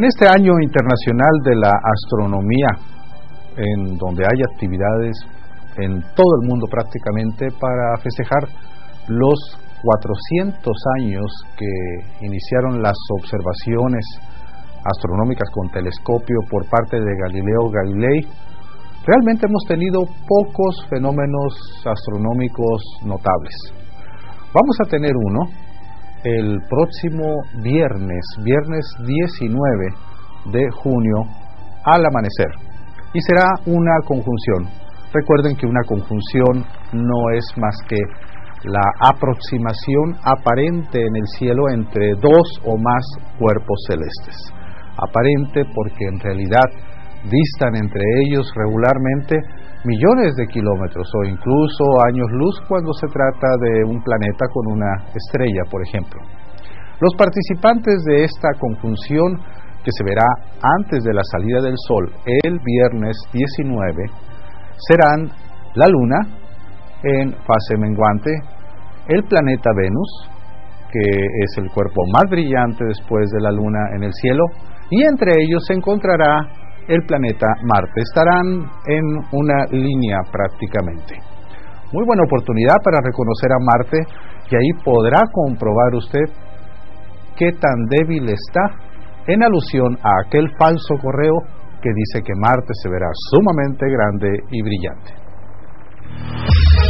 En este año internacional de la astronomía, en donde hay actividades en todo el mundo prácticamente para festejar los 400 años que iniciaron las observaciones astronómicas con telescopio por parte de Galileo Galilei, realmente hemos tenido pocos fenómenos astronómicos notables. Vamos a tener uno el próximo viernes 19 de junio al amanecer, y será una conjunción. Recuerden que una conjunción no es más que la aproximación aparente en el cielo entre dos o más cuerpos celestes. Aparente porque en realidad distan entre ellos regularmente millones de kilómetros o incluso años luz cuando se trata de un planeta con una estrella, por ejemplo. Los participantes de esta conjunción, que se verá antes de la salida del Sol el viernes 19, serán la Luna en fase menguante, el planeta Venus, que es el cuerpo más brillante después de la Luna en el cielo, y entre ellos se encontrará el planeta Marte. Estarán en una línea prácticamente. Muy buena oportunidad para reconocer a Marte, y ahí podrá comprobar usted qué tan débil está, en alusión a aquel falso correo que dice que Marte se verá sumamente grande y brillante.